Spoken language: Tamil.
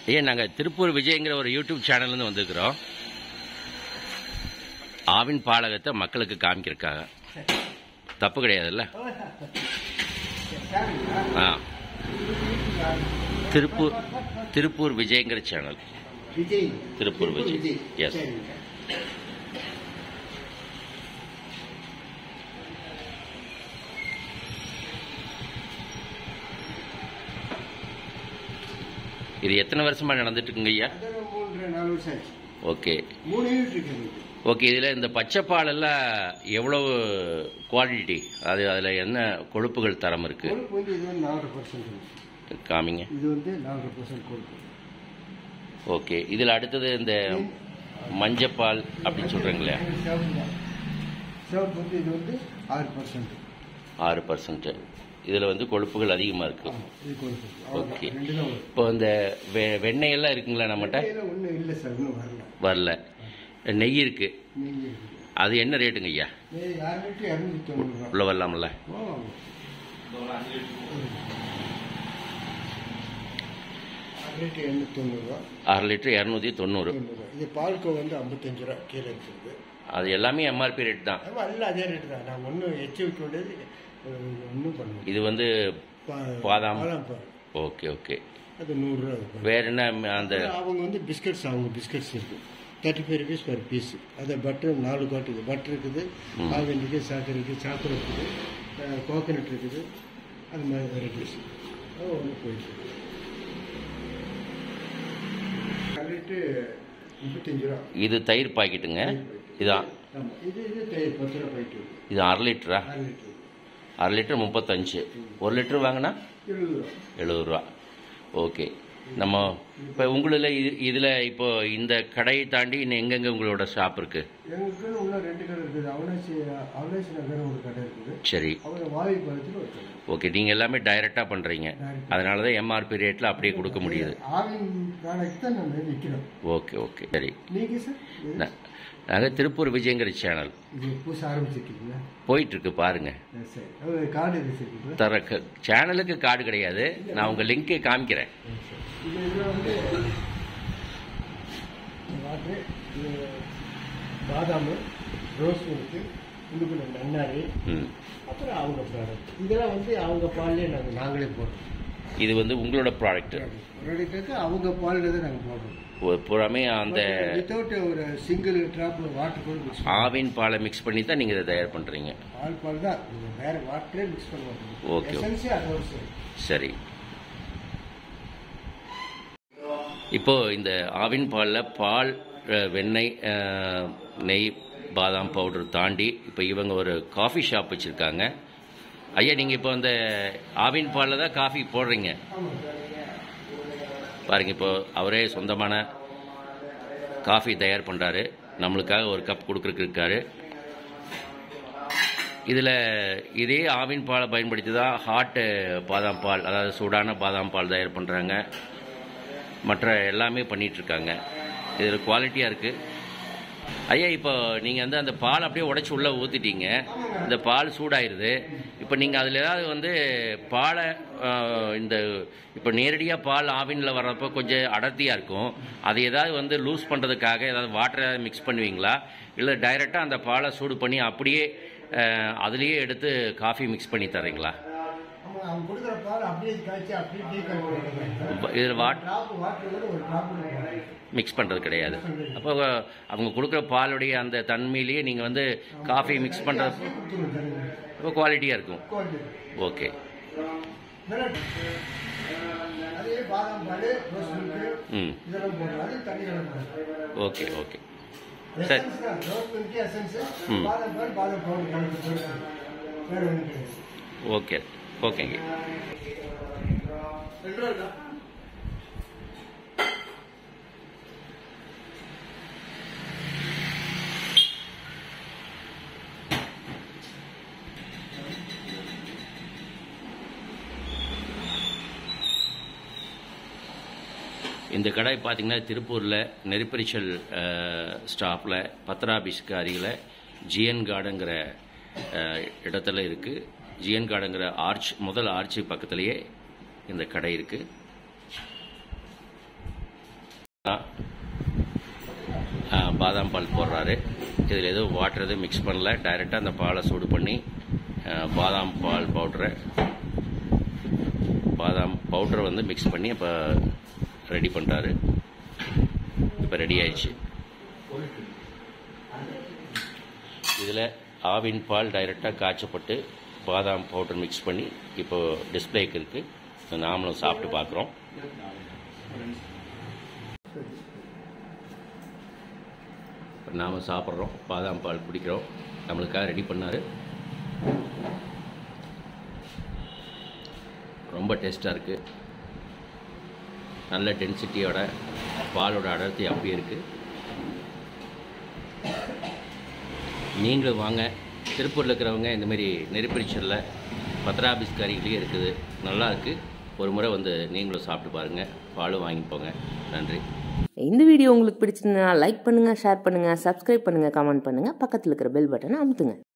ஐயா, நாங்கள் திருப்பூர் விஜய்ங்கிற ஒரு யூடியூப் சேனல்லேருந்து வந்திருக்கிறோம். ஆவின் பாலகத்தை மக்களுக்கு காமிக்கிறதுக்காக. தப்பு கிடையாதுல்ல? ஆ, திருப்பூர் விஜய்ங்கிற சேனல். திருப்பூர் விஜய். எஸ். இது எத்தனை வருஷமா நடந்துட்டு இருக்குங்க ஐயா? 3-4 வருஷம் ஆச்சு. ஓகே. 3 யூனிட் இருக்கு. ஓகே. இதில் இந்த பச்சை பால் எல்லாம் எவ்வளவு குவாலிட்டி, அதில் என்ன கொழுப்புகள் தரம் இருக்கு? கொழுப்பு வந்து இது வந்து 4% காமிங்க. இது வந்து 4% கொழுப்பு. ஓகே. இதில் அடுத்தது இந்த மஞ்சப்பால் அப்படின்னு சொல்கிறீங்களே, சிவப்பு வந்து இது வந்து 6%. 6%. இதில் வந்து கொழுப்புகள் அதிகமாக இருக்கு. ஓகே. இப்போ இந்த வெண்ணெய் எல்லாம் இருக்குங்களா நம்மகிட்ட? ஒன்றும் இல்லை சார், இன்னும் வரல. நெய் இருக்கு. அது என்ன ரேட்டுங்க ஐயா? உள்ள வரலாம்ல? 6 லிட்டர் 290. இது பால்கோ வந்து 55 ரூபா கீழே இருக்குது. அது எல்லாமே எம்ஆர்பி ரேட் தான். அதே ரேட்டு தான். நான் ஒன்றும் எச்சு வைக்க வேண்டியது ஒன்றும் பண்ணுவோம். இது வந்து பாதாம். Okay okay. அது 100 ரூபா. வேற என்ன? அந்த அவங்க வந்து பிஸ்கட்ஸ், அவங்க பிஸ்கட்ஸ் இருக்கு 35 rupees per பீஸ். அது பட்டர் 4 காட்டு பட்டர் இருக்குது, ஆவின் இருக்குது, சர்க்கரை இருக்குது, சாக்லேட் இருக்குது, கோகனட் இருக்குது, அது மாதிரி வெரைட்டிஸ் ஒன்று போயிட்டு 35 ரூபா. இது தயிர் பாக்கெட்டுங்க. இதான் இது தயிர் 10 ரூபா பாக்கெட். இது 1/2 லிட்டரா? 1/2 லிட்டர் 35. 1 லிட்டர் வாங்கினா 70 ரூபா. ஓகே. நம்ம இப்போ உங்களில் இதில் இப்போ இந்த கடையை தாண்டி இன்னும் எங்கெங்கே உங்களோட ஷாப் இருக்கு? எங்களுக்கு உள்ள 2 கடை இருக்குது. அவனாசி நகர் ஒரு கடை இருக்குது. சரி. ஓகே. நீங்கள் எல்லாமே டைரெக்டாக பண்ணுறீங்க, அதனால தான் எம்ஆர்பி ரேட்டில் அப்படியே கொடுக்க முடியுது. Okay okay. சரி. நீங்கள் சார்? நாங்கள் திருப்பூர் விஜய்ங்கிற சேனல் போயிட்டு இருக்கு பாருங்க. தர சேனலுக்கு கார்டு கிடையாது, நான் உங்க லிங்க் காமிக்கிறேன். பாதாம், ரோஸ் மில்க், உள்ளுக்குள்ள நன்னாரி, அப்புறம் அவங்க ப்ராடக்ட். இதெல்லாம் வந்து அவங்க பால்லே நாங்களே போடுறோம். இது வந்து உங்களோட ப்ராடக்ட். அவங்க பாலில் தான் நாங்கள் போடுறோம். புறமே அந்த வித்தவுட் ஒரு சிங்கிள் டிராப் வாட்டர் கூட மிக்ஸ் ஆவின் பாலை மிக்ஸ் பண்ணி தான் நீங்கள் இதை தயார் பண்ணுறீங்க. பால் தான், வேற வாட்டரே மிக்ஸ் பண்ண மாட்டோம். ஓகே. சரி. இப்போ இந்த ஆவின் பாலில் பால், வெண்ணெய், நெய், பாதாம் பவுடர் தாண்டி இப்போ இவங்க ஒரு காஃபி ஷாப் வச்சுருக்காங்க. ஐயா, நீங்கள் இப்போ அந்த ஆவின் பாலில் தான் காஃபி போடுறீங்க பாருங்க. இப்போ அவரே சொந்தமான காஃபி தயார் பண்ணுறாரு, நம்மளுக்காக ஒரு கப் கொடுக்குறதுக்கு இருக்காரு. இதில் இதே ஆவின் பாலை பயன்படுத்தி தான் ஹாட்டு பாதாம் பால், அதாவது சூடான பாதாம் பால் தயார் பண்ணுறாங்க. மற்ற எல்லாமே பண்ணிகிட்ருக்காங்க. இதில் குவாலிட்டியாக இருக்குது. ஐயா, இப்போ நீங்கள் வந்து அந்த பால் அப்படியே உடைச்சி உள்ளே ஊற்றிட்டீங்க, இந்த பால் சூடாயிருது. இப்போ நீங்கள் அதில் ஏதாவது வந்து பாலை இந்த இப்போ நேரடியாக பால் ஆவினில் வர்றப்போ கொஞ்சம் அடர்த்தியாக இருக்கும், அது ஏதாவது வந்து லூஸ் பண்ணுறதுக்காக ஏதாவது வாட்டரை மிக்ஸ் பண்ணுவீங்களா, இல்லை டைரெக்டாக அந்த பாலை சூடு பண்ணி அப்படியே அதுலேயே எடுத்து காஃபி மிக்ஸ் பண்ணி தர்றீங்களா? இதில் மிக்ஸ் பண்ணுறது கிடையாது. அப்போ அவங்க கொடுக்குற பாலுடைய அந்த தன்மையிலேயே நீங்கள் வந்து காஃபி மிக்ஸ் பண்ணுறது இப்போ குவாலிட்டியாக இருக்கும். ஓகே. Okay okay. சரி. ஓகே ஓகேங்க. இந்த கடை பார்த்தீங்கன்னா திருப்பூரில் நெருப்பரிச்சல் ஸ்டாப்பில் பத்ராபிஸ்க்கு அருகில் ஜிஎன் கார்டுங்கிற இடத்துல இருக்குது. ஜிஎன் கார்டுங்கிற முதல் ஆர்ச் பக்கத்துலேயே இந்த கடை இருக்குது. பாதாம் பால் போடுறாரு. இதில் எதுவும் வாட்டர் எதுவும் மிக்ஸ் பண்ணல, டைரெக்டாக அந்த பாலை சூடு பண்ணி பாதாம் பவுடரை வந்து மிக்ஸ் பண்ணி இப்போ ரெடி பண்ணுறாரு. இப்போ ரெடி ஆயிடுச்சு. இதில் ஆவின் பால் டைரெக்டாக காய்ச்சப்பட்டு பாதாம் பவுடர் மிக்ஸ் பண்ணி இப்போ டிஸ்பிளேக்கு இருக்குது. நாமளும் சாப்பிட்டு பார்க்குறோம். நாம் சாப்பிட்றோம், பாதாம் பால் குடிக்கிறோம். நம்மளுக்காக ரெடி பண்ணார். ரொம்ப டேஸ்ட்டாக இருக்குது. நல்ல டென்சிட்டியோட பாலோட அடர்த்தி அப்படியே இருக்குது. நீங்களும் வாங்க. திருப்பூரில் இருக்கிறவங்க இந்தமாரி நெருப்பரிச்சலில் பத்ராபிஸ் கறியிலேயே இருக்குது, நல்லா இருக்குது. ஒரு முறை வந்து நீங்களும் சாப்பிட்டு பாருங்கள், பாலும் வாங்கி போங்க. நன்றி. இந்த வீடியோ உங்களுக்கு பிடிச்சிருந்தா லைக் பண்ணுங்கள், ஷேர் பண்ணுங்கள், சப்ஸ்கிரைப் பண்ணுங்கள், கமெண்ட் பண்ணுங்கள், பக்கத்தில் இருக்கிற பெல் பட்டனை அமுத்துங்க.